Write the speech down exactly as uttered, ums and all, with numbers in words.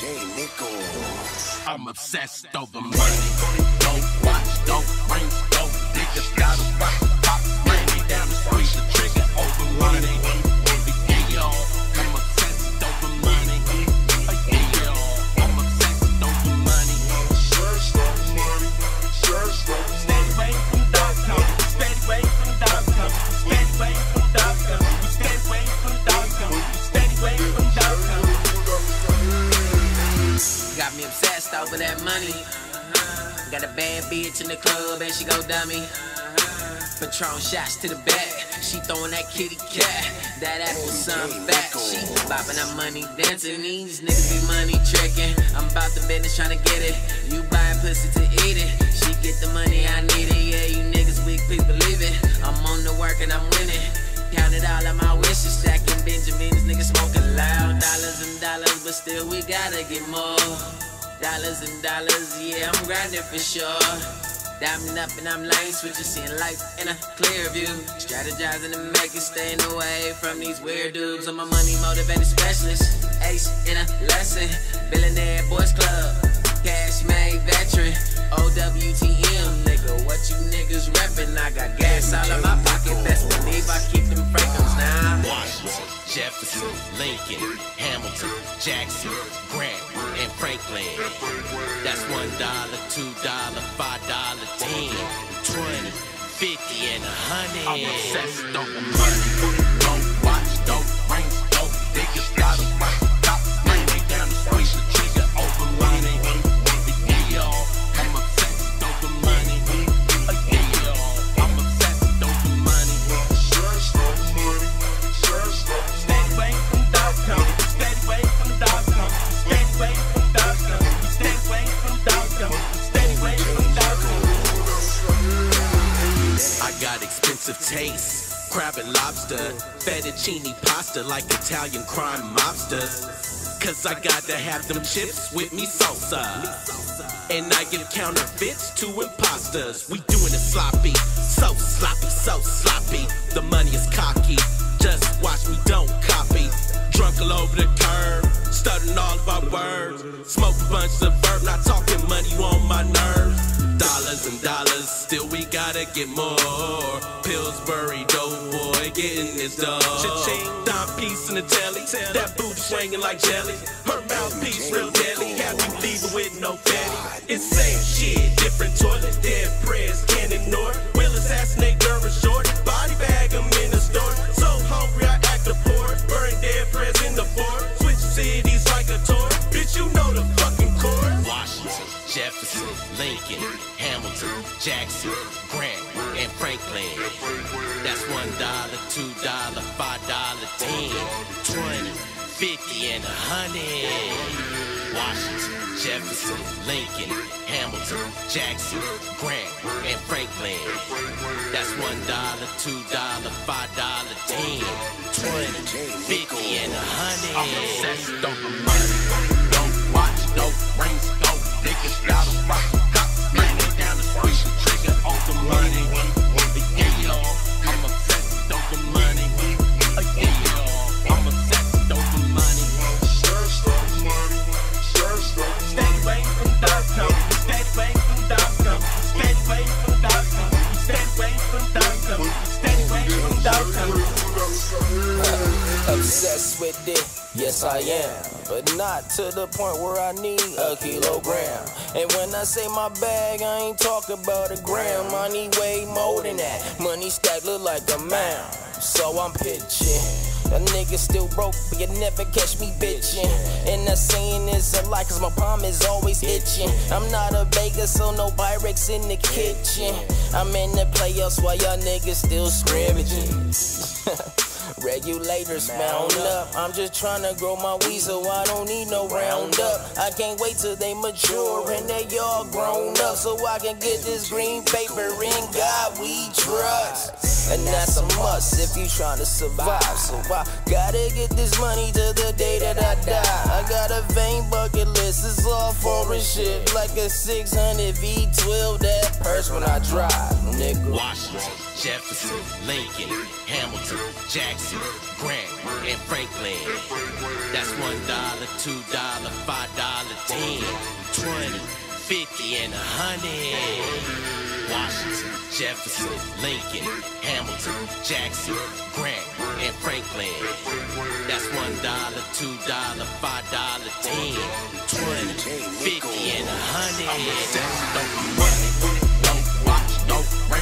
I'm obsessed over money. Don't watch, don't ring, don't niggas gotta rock, pop, money down the street, the trigger over money. Yeah, y'all, I'm obsessed over money. Yeah, y'all, I'm obsessed over money. Steady way from dot com, steady way from dot com, steady way from dot com, steady way from dot com, steady way from dot com. Got me obsessed over that money. Uh-huh. Got a bad bitch in the club and she go dummy. Uh-huh. Patron shots to the back. She throwing that kitty cat. That apple some fat. She bopping that money dancing. These niggas be money tricking. I'm about the business trying to get it. You buying pussy to eat it. She get the money, I need it. Yeah, you niggas weak, please believe it. I'm on the work and I'm winning. Counted all of my wishes, stacking Benjamins, niggas smoking loud. Dollars and dollars, but still we gotta get more. Dollars and dollars, yeah, I'm grinding for sure. Diamond up and I'm lane switching, seeing life in a clear view. Strategizing and making, staying away from these weird dudes. I'm a money motivated specialist, ace in a lesson. Billionaire Boys Club, cash made veteran. O W T M, nigga, what you niggas reppin'? I got gas all in my pocket, best believe I keep them Franklin's now. Washington, Jefferson, Lincoln, Hamilton, Jackson, Grant, and Franklin. That's one dollar, two dollar, five dollar, ten, twenty, fifty, and a hundred. I'm obsessed over money. Don't watch, don't ring, don't niggas gotta rock, top money down the street, the trigger over money. Yeah, y'all, I'm obsessed over money. Yeah, y'all, I'm obsessed over money. Steady way from dot com, steady way from dot com, steady way from dot com, steady way from dot com, steady way from dot com. I got expensive taste, crab and lobster, fettuccine pasta like Italian crime mobsters. Cause I gotta have them chips with me salsa. And I give counterfeits to imposters. We doing it sloppy, so sloppy, so sloppy. The money is cocky, just watch me, don't copy. Drunk all over the curb, stuttering all of our words. Smoke a bunch of verb, not talking money, you on my nerves. Dollars and dollars, still we gotta get more. Pillsbury dope boy, getting this dough. Cha-ching, dime piece in the telly, that booty swinging like jelly. Her mouthpiece real deadly, have you leaving with no fatty. It's same shit, different toilet, dead prayers, can't ignore. Will assassinate girl and short, body bag them in the store. So hungry I act a poor, burn dead prayers in the board. Switch cities like a tour, bitch you know the fucking core. Washington, Jefferson, Lincoln, Hamilton, Jackson, Grant, and Franklin. That's one dollar, two dollar, five dollar, ten, twenty, fifty, and a hundred. Washington, Jefferson, Lincoln, Hamilton, Jackson, Grant, and Franklin. That's one dollar, two dollar, five dollar, ten, twenty, fifty, and a hundred. I'm obsessed over money. Don't watch, don't ring, don't niggas gotta rock, cop, money down the street, the trigger over money. Yeah, y'all, I'm obsessed over money. Yeah, y'all, I'm obsessed over money. Steady way from dot com, steady way from dot com, steady way from dot com, steady way from dot com, steady way from dot com. Obsessed with it, yes I am, but not to the point where I need a kilogram. And when I say my bag, I ain't talk about a gram. I need way more than that. Money stack look like a mound, so I'm pitching. A nigga still broke, but you never catch me bitching. And that saying is a lie, cause my palm is always itching. I'm not a baker, so no Pyrex in the kitchen. I'm in the playoffs while y'all niggas still scrimmaging. Regulators mount up. I'm just trying to grow my weed, so I don't need no roundup. I can't wait till they mature and they all grown up, so I can get this green paper. In God we trust, and that's a must if you trying to survive. So I gotta get this money till the day that I die. I got a vain bucket list this is all foreign shit, like a six hundred V twelve, that purse when I drive, nigga. Washington, Jefferson, Lincoln, Hamilton, Jackson, Grant, and Franklin. That's one dollar, two dollar, five dollar, ten, twenty, fifty, and a hundred. Washington, Jefferson, Lincoln, Hamilton, Jackson, Grant, and Franklin. That's one dollar, two dollar, five dollar, ten, twenty, fifty, and a hundred. Don't run, don't watch, don't run.